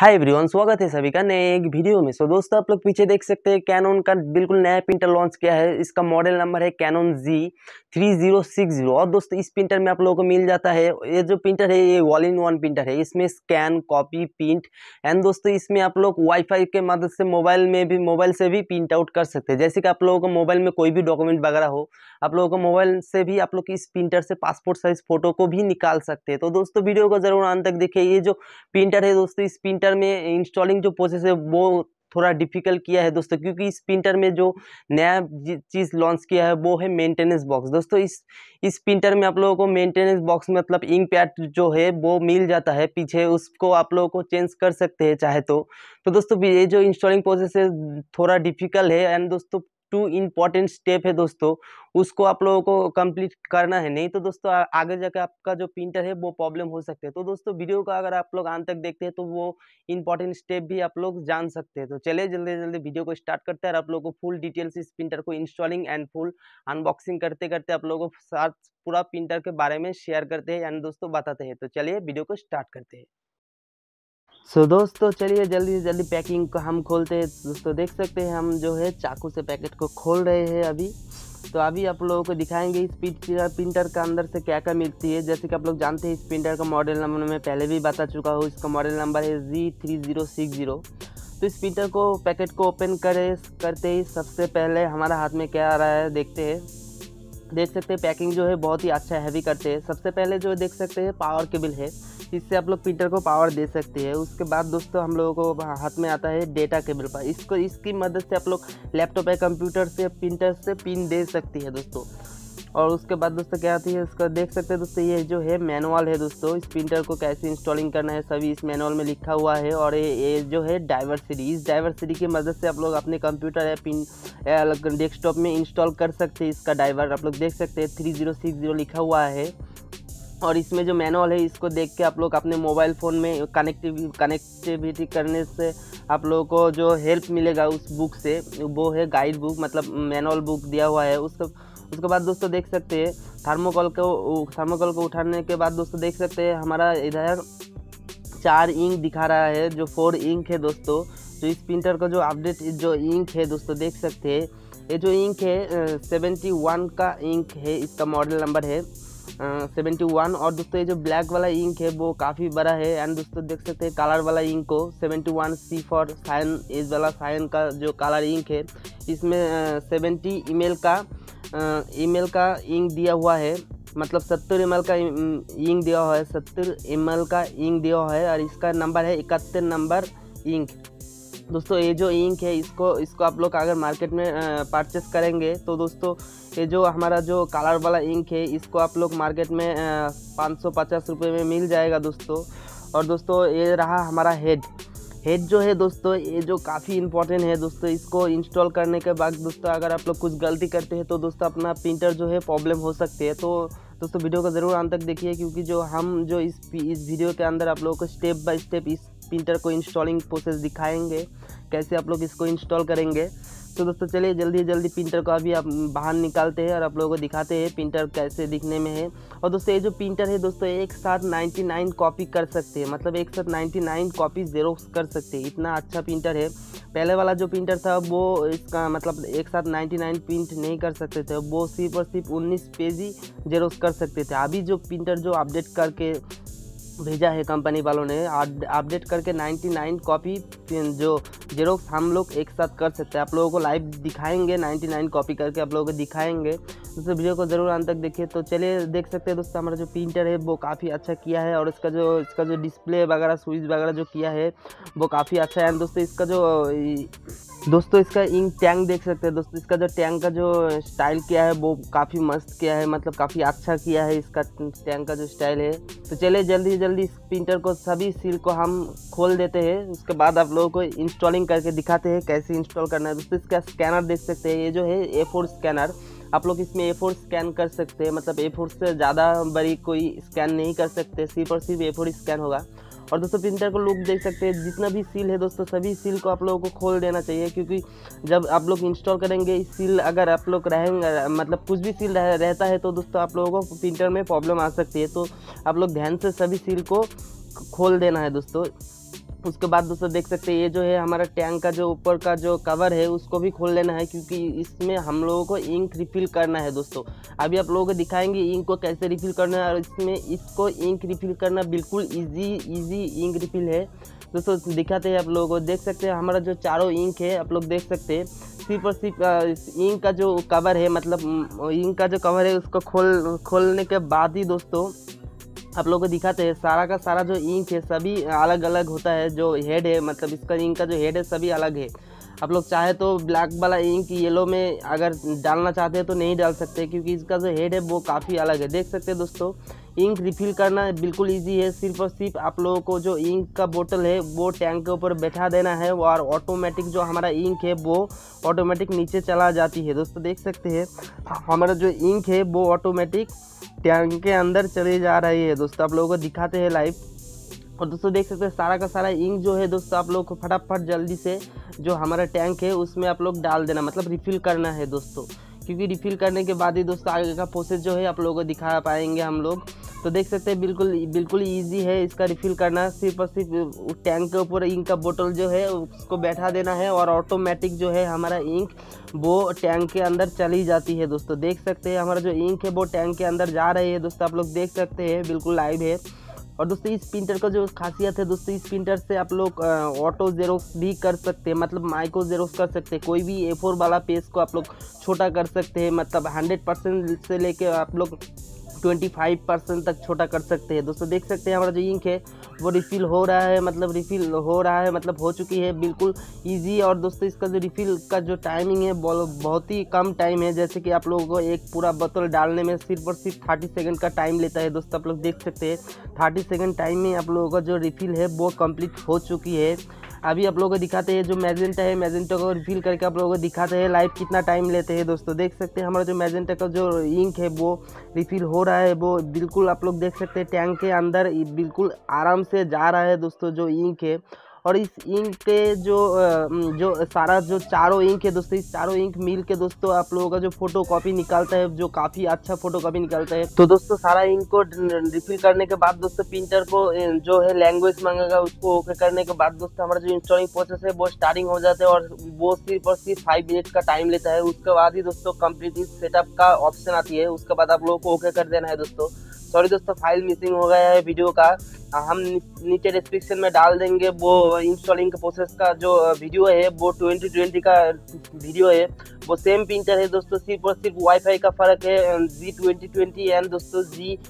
Hi everyone, स्वागत है सभी का नए एक वीडियो में। दोस्तों आप लोग पीछे देख सकते हैं कैनन का बिल्कुल नया प्रिंटर लॉन्च किया है। इसका मॉडल नंबर है कैनन Z3060। और दोस्तों इस प्रिंटर में आप लोगों को मिल जाता है, ये जो प्रिंटर है ये ऑल इन वन प्रिंटर है। इसमें स्कैन, कॉपी, प्रिंट एंड दोस्तों इसमें आप लोग वाईफाई के मदद से मोबाइल से भी प्रिंट आउट कर सकते हैं। जैसे कि आप लोगों को मोबाइल में कोई भी डॉक्यूमेंट वगैरह हो, आप लोगों को मोबाइल से भी आप लोग इस प्रिंटर से पासपोर्ट साइज फोटो को भी निकाल सकते हैं। तो दोस्तों वीडियो को जरूर अंत तक देखिए। ये जो प्रिंटर है दोस्तों, इस प्रिंटर में इंस्टॉलिंग जो प्रोसेस है वो थोड़ा डिफिकल्ट किया है दोस्तों, क्योंकि इस प्रिंटर में जो नया चीज़ लॉन्च किया है वो है मेंटेनेंस बॉक्स। दोस्तों इस प्रिंटर में आप लोगों को मेंटेनेंस बॉक्स मतलब इंक पैड जो है वो मिल जाता है पीछे, उसको आप लोगों को चेंज कर सकते हैं चाहे तो दोस्तों ये जो इंस्टॉलिंग प्रोसेस है थोड़ा डिफिकल्ट है एंड दोस्तों टू इम्पॉर्टेंट स्टेप है दोस्तों, उसको आप लोगों को कंप्लीट करना है। नहीं तो दोस्तों आगे जाके आपका जो प्रिंटर है वो प्रॉब्लम हो सकते हैं। तो दोस्तों वीडियो का अगर आप लोग अंत तक देखते हैं तो वो इंपॉर्टेंट स्टेप भी आप लोग जान सकते हैं। तो चलिए जल्दी जल्दी वीडियो को स्टार्ट करते हैं और आप लोगों को फुल डिटेल्स इस प्रिंटर को इंस्टॉलिंग एंड फुल अनबॉक्सिंग करते करते आप लोगों को साथ पूरा प्रिंटर के बारे में शेयर करते हैं एंड दोस्तों बताते हैं। तो चलिए वीडियो को स्टार्ट करते हैं। दोस्तों चलिए जल्दी से जल्दी पैकिंग को हम खोलते हैं। दोस्तों देख सकते हैं हम जो है चाकू से पैकेट को खोल रहे हैं अभी। तो अभी आप लोगों को दिखाएंगे इस प्रिंटर का अंदर से क्या क्या मिलती है। जैसे कि आप लोग जानते हैं इस प्रिंटर का मॉडल नंबर मैं पहले भी बता चुका हूँ। इसका मॉडल नंबर है Z3060। तो इस प्रिंटर को पैकेट को ओपन करते ही सबसे पहले हमारा हाथ में क्या आ रहा है देखते हैं। देख सकते हैं पैकिंग जो है बहुत ही अच्छा हैवी करते हैं। सबसे पहले जो देख सकते हैं पावर केबल है, इससे आप लोग प्रिंटर को पावर दे सकते हैं। उसके बाद दोस्तों हम लोगों को हाथ में आता है डेटा केबल पर। इसकी मदद से आप लोग लैपटॉप या कंप्यूटर से प्रिंटर से पिन दे सकती है दोस्तों। और उसके बाद दोस्तों क्या आती है इसका देख सकते हैं दोस्तों, ये जो है मैनुअल है दोस्तों। इस प्रिंटर को कैसे इंस्टॉलिंग करना है सभी इस मैनुअल में लिखा हुआ है। और ये जो है ड्राइवर सीडी, इस ड्राइवर सीडी की मदद से आप लोग अपने कंप्यूटर या डेस्कटॉप में इंस्टॉल कर सकते हैं। इसका ड्राइवर आप लोग देख सकते हैं 3060 लिखा हुआ है। और इसमें जो मैनुअल है इसको देख के आप लोग अपने मोबाइल फ़ोन में कनेक्टिविटी करने से आप लोगों को जो हेल्प मिलेगा उस बुक से, वो है गाइड बुक मतलब मैनुअल बुक दिया हुआ है। उसके बाद दोस्तों देख सकते हैं थर्मोकोल को उठाने के बाद दोस्तों देख सकते हैं हमारा इधर 4 इंक दिखा रहा है, जो 4 इंक है दोस्तों। जो इस प्रिंटर का जो अपडेट जो इंक है दोस्तों देख सकते हैं, ये जो इंक है 71 का इंक है। इसका मॉडल नंबर है 71। और दोस्तों ये जो ब्लैक वाला इंक है वो काफ़ी बड़ा है। एंड दोस्तों देख सकते हैं कलर वाला इंक को 71C फॉर साइन, इस वाला साइन का जो कलर इंक है इसमें 70 ml का इंक दिया हुआ है, मतलब 70 ml का इंक दिया हुआ है, 70 ml का इंक दिया हुआ है। और इसका नंबर है 71 नंबर इंक। दोस्तों ये जो इंक है इसको आप लोग अगर मार्केट में परचेस करेंगे तो दोस्तों ये जो हमारा जो कलर वाला इंक है इसको आप लोग मार्केट में 550 रुपये में मिल जाएगा दोस्तों। और दोस्तों ये रहा हमारा हेड जो है दोस्तों, ये जो काफ़ी इंपॉर्टेंट है दोस्तों। इसको इंस्टॉल करने के बाद दोस्तों अगर आप लोग कुछ गलती करते हैं तो दोस्तों अपना प्रिंटर जो है प्रॉब्लम हो सकती है। तो दोस्तों वीडियो को ज़रूर अंत तक देखिए, क्योंकि जो हम जो इस वीडियो के अंदर आप लोगों को स्टेप बाय स्टेप इस प्रिंटर को इंस्टॉलिंग प्रोसेस दिखाएंगे, कैसे आप लोग इसको इंस्टॉल करेंगे। तो दोस्तों चलिए जल्दी जल्दी प्रिंटर को अभी आप बाहर निकालते हैं और आप लोगों को दिखाते हैं प्रिंटर कैसे दिखने में है। और दोस्तों ये जो प्रिंटर है दोस्तों एक साथ 99 कॉपी कर सकते हैं, मतलब एक साथ 99 कॉपी जेरोक्स कर सकते हैं। इतना अच्छा प्रिंटर है। पहले वाला जो प्रिंटर था वो इसका मतलब एक साथ 99 प्रिंट नहीं कर सकते थे, वो सिर्फ और सिर्फ 19 पेज ही जेरोक्स कर सकते थे। अभी जो प्रिंटर जो अपडेट करके भेजा है कंपनी वालों ने, अपडेट करके 99 कॉपी जो जेरोक्स हम लोग एक साथ कर सकते हैं। आप लोगों को लाइव दिखाएंगे 99 कॉपी करके आप लोगों को दिखाएंगे। दोस्तों वीडियो को ज़रूर अंत तक देखिए। तो चलिए देख सकते हैं दोस्तों हमारा जो प्रिंटर है वो काफ़ी अच्छा किया है। और इसका जो डिस्प्ले वगैरह स्विच वगैरह जो किया है वो काफ़ी अच्छा है। दोस्तों इसका इंक टैंक देख सकते हैं दोस्तों। इसका जो टैंक का जो स्टाइल किया है वो काफ़ी मस्त किया है, मतलब काफ़ी अच्छा किया है इसका टैंक का जो स्टाइल है। तो चलिए जल्दी जल्दी इस प्रिंटर को सभी सील को हम खोल देते हैं। उसके बाद आप लोगों को इंस्टॉलिंग करके दिखाते हैं कैसे इंस्टॉल करना है। दोस्तों इसका स्कैनर देख सकते हैं, ये जो है A4 स्कैनर। आप लोग इसमें A4 स्कैन कर सकते हैं, मतलब A4 से ज़्यादा बड़ी कोई स्कैन नहीं कर सकते, सिर्फ और सिर्फ A4 स्कैन होगा। और दोस्तों प्रिंटर को लुक देख सकते हैं, जितना भी सील है दोस्तों सभी सील को आप लोगों को खोल देना चाहिए, क्योंकि जब आप लोग इंस्टॉल करेंगे इस सील अगर आप लोग रहेंगे मतलब कुछ भी सील रहता है तो दोस्तों आप लोगों को प्रिंटर में प्रॉब्लम आ सकती है। तो आप लोग ध्यान से सभी सील को खोल देना है दोस्तों। उसके बाद दोस्तों देख सकते हैं ये जो है हमारा टैंक का जो ऊपर का जो कवर है उसको भी खोल लेना है, क्योंकि इसमें हम लोगों को इंक रिफ़िल करना है दोस्तों। अभी आप लोगों को दिखाएंगे इंक को कैसे रिफ़िल करना है, और इसमें इसको इंक रिफ़िल करना बिल्कुल इजी इंक रिफ़िल है दोस्तों। दिखाते हैं आप लोगों को, देख सकते हैं हमारा जो चारों इंक है आप लोग देख सकते हैं। सिर्फ और सिर्फ इंक का जो कवर है, मतलब इंक का जो कवर है उसको खोलने के बाद ही दोस्तों आप लोगों को दिखाते हैं सारा का सारा जो इंक है सभी अलग अलग होता है। जो हेड है, मतलब इसका इंक का जो हेड है सभी अलग है। आप लोग चाहे तो ब्लैक वाला इंक येलो में अगर डालना चाहते हैं तो नहीं डाल सकते, क्योंकि इसका जो हेड है वो काफ़ी अलग है। देख सकते हैं दोस्तों, इंक रिफ़िल करना बिल्कुल इजी है। सिर्फ और सिर्फ आप लोगों को जो इंक का बोतल है वो टैंक के ऊपर बैठा देना है, और ऑटोमेटिक जो हमारा इंक है वो ऑटोमेटिक नीचे चला जाती है। दोस्तों देख सकते हैं हमारा जो इंक है वो ऑटोमेटिक टैंक के अंदर चले जा रही है दोस्तों। आप लोगों को दिखाते हैं लाइव। और दोस्तों देख सकते हैं सारा का सारा इंक जो है दोस्तों आप लोग को फटाफट जल्दी से जो हमारा टैंक है उसमें आप लोग डाल देना, मतलब रिफ़िल करना है दोस्तों, क्योंकि रिफ़िल करने के बाद ही दोस्तों आगे का प्रोसेस जो है आप लोगों को दिखा पाएंगे हम लोग। तो देख सकते हैं बिल्कुल ईजी है इसका रिफ़िल करना। सिर्फ और सिर्फ टैंक के ऊपर इंक का बोतल जो है उसको बैठा देना है, और ऑटोमेटिक जो है हमारा इंक वो टैंक के अंदर चली जाती है दोस्तों। देख सकते हैं हमारा जो इंक है वो टैंक के अंदर जा रही है दोस्तों, आप लोग देख सकते हैं बिल्कुल लाइव है। और दोस्तों इस प्रिंटर का जो खासियत है दोस्तों, इस प्रिंटर से आप लोग ऑटो जेरोक्स भी कर सकते हैं, मतलब माइक्रो जेरोक्स कर सकते हैं। कोई भी A4 वाला पेज को आप लोग छोटा कर सकते हैं, मतलब 100% से लेके आप लोग 25% तक छोटा कर सकते हैं दोस्तों। देख सकते हैं हमारा जो इंक है वो रिफ़िल हो रहा है, मतलब हो चुकी है बिल्कुल इजी। और दोस्तों इसका जो रिफ़िल का जो टाइमिंग है बहुत ही कम टाइम है, जैसे कि आप लोगों को एक पूरा बोतल डालने में सिर्फ और सिर्फ 30 सेकंड का टाइम लेता है दोस्तों। आप लोग देख सकते हैं 30 सेकंड टाइम में आप लोगों का जो रिफ़िल है वो कंप्लीट हो चुकी है। अभी आप लोगों को दिखाते हैं जो मैजेंटा है, मैजेंटा को रिफ़िल करके आप लोगों को दिखाते हैं लाइव कितना टाइम लेते हैं दोस्तों। देख सकते हैं हमारा जो मैजेंटा का जो इंक है वो रिफ़िल हो रहा है, वो बिल्कुल आप लोग देख सकते हैं टैंक के अंदर बिल्कुल आराम से जा रहा है दोस्तों जो इंक है। और इस इंक के जो सारा जो चारों इंक है दोस्तों, इस चारों इंक मिल के दोस्तों आप लोगों का जो फोटो कॉपी निकालता है, जो काफ़ी अच्छा फोटो कॉपी निकालता है। तो दोस्तों सारा इंक को रिफ़िल करने के बाद दोस्तों प्रिंटर को जो है लैंग्वेज मांगेगा, उसको ओके करने के बाद दोस्तों हमारा जो इंस्टॉलिंग प्रोसेस है वो स्टार्टिंग हो जाता है, और वो सिर्फ और सिर्फ 5 मिनट का टाइम लेता है। उसके बाद ही दोस्तों कंप्लीट सेटअप का ऑप्शन आती है, उसके बाद आप लोगों को ओके कर देना है दोस्तों। सॉरी दोस्तों, फाइल मिसिंग हो गया है वीडियो का, हम नीचे डिस्क्रिप्शन में डाल देंगे वो इंस्टॉलिंग प्रोसेस का जो वीडियो है, वो 2020 का वीडियो है। वो सेम प्रिंटर है दोस्तों, सिर्फ और सिर्फ वाईफाई का फ़र्क है। G2020 एंड दोस्तों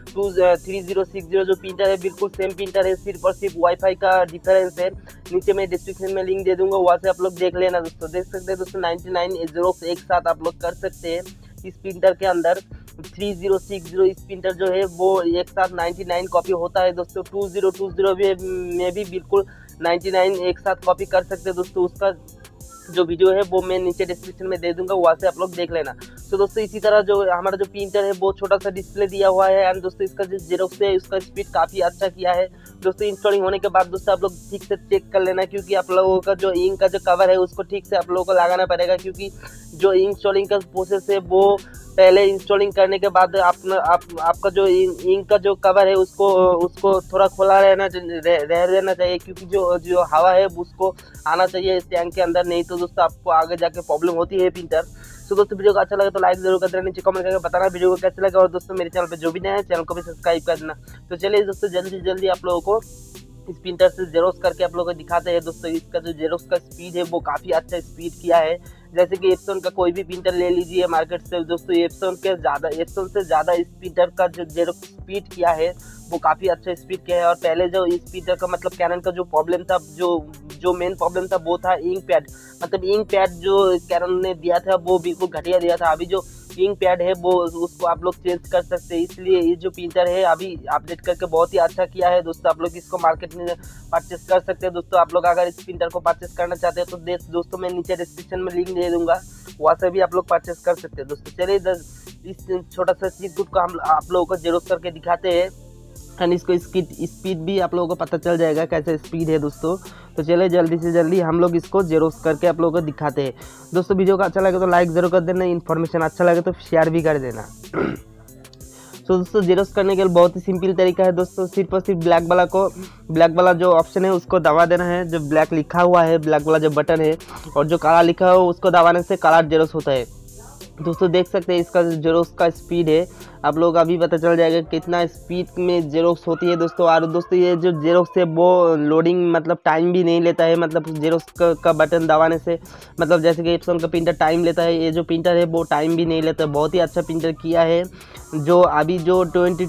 G3060 जो प्रिंटर है बिल्कुल सेम प्रिंटर है, सिर्फ और सिर्फ वाईफाई का डिफरेंस है। नीचे मैं डिस्क्रिप्शन में लिंक दे दूंगा, वहाँ से आप लोग देख लेना दोस्तों। देख सकते हैं दोस्तों 99 जेरोक्स एक साथ आप लोग कर सकते हैं इस प्रिंटर के अंदर। 3060 इस प्रिंटर जो है वो एक साथ 99 कॉपी होता है दोस्तों। 2020 में भी बिल्कुल 99 एक साथ कॉपी कर सकते हैं दोस्तों। उसका जो वीडियो है वो मैं नीचे डिस्क्रिप्शन में दे दूंगा, वहाँ से आप लोग देख लेना। तो दोस्तों इसी तरह जो हमारा जो प्रिंटर है वो छोटा सा डिस्प्ले दिया हुआ है, एंड दोस्तों इसका जो जेरोक्स है उसका स्पीड काफ़ी अच्छा किया है दोस्तों। इंस्टॉलिंग होने के बाद दोस्तों आप लोग ठीक से चेक कर लेना, क्योंकि आप लोगों का जो इंक का जो कवर है उसको ठीक से आप लोगों को लगाना पड़ेगा, क्योंकि जो इंस्टॉलिंग का प्रोसेस है वो पहले इंस्टॉलिंग करने के बाद आपका जो इंक का जो कवर है उसको थोड़ा खुला रहना चाहिए, क्योंकि जो हवा है उसको आना चाहिए इस टैंक के अंदर, नहीं तो दोस्तों आपको आगे जाके प्रॉब्लम होती है प्रिंटर। तो दोस्तों वीडियो को अच्छा लगे तो लाइक जरूर कर देना, नीचे कमेंट करके बताना वीडियो को कैसा लगा, और दोस्तों मेरे चैनल पे जो भी नया है चैनल को भी सब्सक्राइब कर देना। तो चलिए दोस्तों जल्दी आप लोगों को इस प्रिंटर से जेरोक्स करके आप लोगों को दिखाते हैं दोस्तों। इसका जो जेरोक्स का स्पीड है वो काफ़ी अच्छा स्पीड किया है, जैसे कि एप्सन का कोई भी प्रिंटर ले लीजिए मार्केट से दोस्तों, एप्सन से ज़्यादा इस प्रिंटर का जो जेरोक्स स्पीड किया है वो काफ़ी अच्छा स्पीड किया है। और पहले जो इस प्रिंटर का मतलब कैनन का जो प्रॉब्लम था, जो मेन प्रॉब्लम था वो था इंक पैड, मतलब इंक पैड जो कैनन ने दिया था वो बिल्कुल घटिया दिया था। अभी जो इंक पैड है वो उसको आप लोग चेंज कर सकते हैं, इसलिए ये जो प्रिंटर है अभी अपडेट करके बहुत ही अच्छा किया है दोस्तों। आप लोग इसको मार्केट में परचेस कर सकते हैं दोस्तों। आप लोग अगर इस प्रिंटर को परचेस करना चाहते हैं तो दोस्तों मैं नीचे डिस्क्रिप्शन में लिंक दे दूंगा, वहाँ से भी आप लोग परचेस कर सकते हैं दोस्तों। चलिए इस छोटा सा चीज को हम आप लोगों को जेरोक्स करके दिखाते हैं, एंड इसको स्पीड भी आप लोगों को पता चल जाएगा कैसे स्पीड है दोस्तों। तो चलिए जल्दी से जल्दी हम लोग इसको जेरोक्स करके आप लोगों को दिखाते हैं दोस्तों। वीडियो को अच्छा लगे तो लाइक जरूर कर देना, इन्फॉर्मेशन अच्छा लगे तो शेयर भी कर देना। तो दोस्तों जेरोक्स करने के लिए बहुत ही सिंपल तरीका है दोस्तों, सिर्फ और सिर्फ ब्लैक वाला जो ऑप्शन है उसको दबा देना है, जो ब्लैक लिखा हुआ है, ब्लैक वाला जो बटन है, और जो काला लिखा है उसको दबाने से काला जेरोक्स होता है। दोस्तों देख सकते हैं इसका जेरोक्स का स्पीड है, आप लोग अभी पता चल जाएगा कितना स्पीड में जेरोक्स होती है दोस्तों। और दोस्तों ये जो जेरोक्स है वो लोडिंग मतलब टाइम भी नहीं लेता है, मतलब जेरोक्स का बटन दबाने से, मतलब जैसे कि एप्सन का प्रिंटर टाइम लेता है, ये जो प्रिंटर है वो टाइम भी नहीं लेता। बहुत ही अच्छा प्रिंटर किया है। जो अभी जो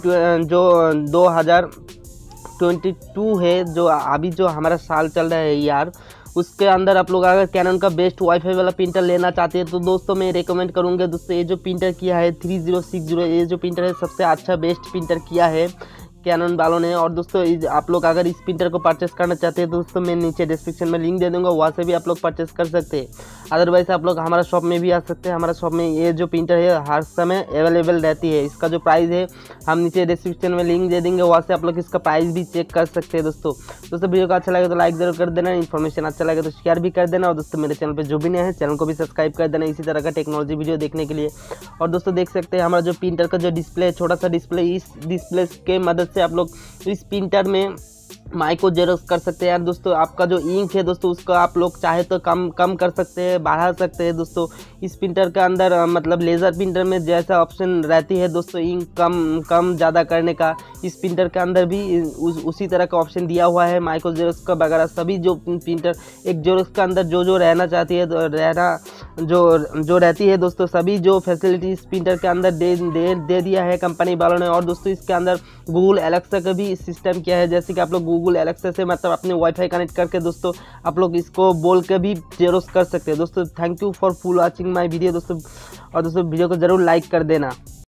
2022 है, जो अभी जो हमारा साल चल रहा है यार, उसके अंदर आप लोग अगर कैनन का बेस्ट वाईफाई वाला प्रिंटर लेना चाहते हैं तो दोस्तों मैं रेकमेंड करूँगा दोस्तों, ये जो प्रिंटर किया है 3060, ये जो प्रिंटर है सबसे अच्छा बेस्ट प्रिंटर किया है कैनन वालों ने। और दोस्तों आप लोग अगर इस प्रिंटर को परचेस करना चाहते हैं तो दोस्तों मैं नीचे डिस्क्रिप्शन में लिंक दे दूंगा, वहाँ से भी आप लोग परचेस कर सकते हैं। अदरवाइज आप लोग हमारा शॉप में भी आ सकते हैं, हमारा शॉप में ये जो प्रिंटर है हर समय अवेलेबल रहती है। इसका जो प्राइस है हम नीचे डिस्क्रिप्शन में लिंक दे देंगे, वहाँ से आप लोग इसका प्राइस भी चेक कर सकते हैं। दोस्तों वीडियो को अच्छा लगे तो लाइक जरूर कर देना, इन्फॉर्मेशन अच्छा लगे तो शेयर भी कर देना, और दोस्तों मेरे चैनल पर जो भी नए हैं चैनल को भी सब्सक्राइब कर देना इसी तरह का टेक्नोलॉजी वीडियो देखने के लिए। और दोस्तों देख सकते हैं हमारा जो प्रिंटर का जो डिस्प्ले है, छोटा सा डिस्प्ले, इस डिस्प्ले के मदद से आप लोग इस प्रिंटर में माइक को जेरोक्स कर सकते हैं। यार दोस्तों आपका जो इंक है दोस्तों उसको आप लोग चाहे तो कम कर सकते हैं, बढ़ा सकते हैं। दोस्तों इस प्रिंटर के अंदर मतलब लेज़र प्रिंटर में जैसा ऑप्शन रहती है दोस्तों इंक कम ज़्यादा करने का, इस प्रिंटर के अंदर भी उसी तरह का ऑप्शन दिया हुआ है। माइक्रो जेरोक्स का वगैरह सभी जो प्रिंटर एक जेरोक्स के अंदर जो रहना चाहती है जो रहती है दोस्तों, सभी जो फैसिलिटी इस प्रिंटर के अंदर दे दिया है कंपनी वालों ने। और दोस्तों इसके अंदर गूगल एलेक्सा का भी सिस्टम किया है, जैसे कि आप लोग गूगल एलेक्सा से मतलब अपने वाईफाई कनेक्ट करके दोस्तों आप लोग इसको बोल के भी जेरोक्स कर सकते हैं। दोस्तों thank you for full watching my video दोस्तों, और दोस्तों वीडियो को जरूर लाइक कर देना।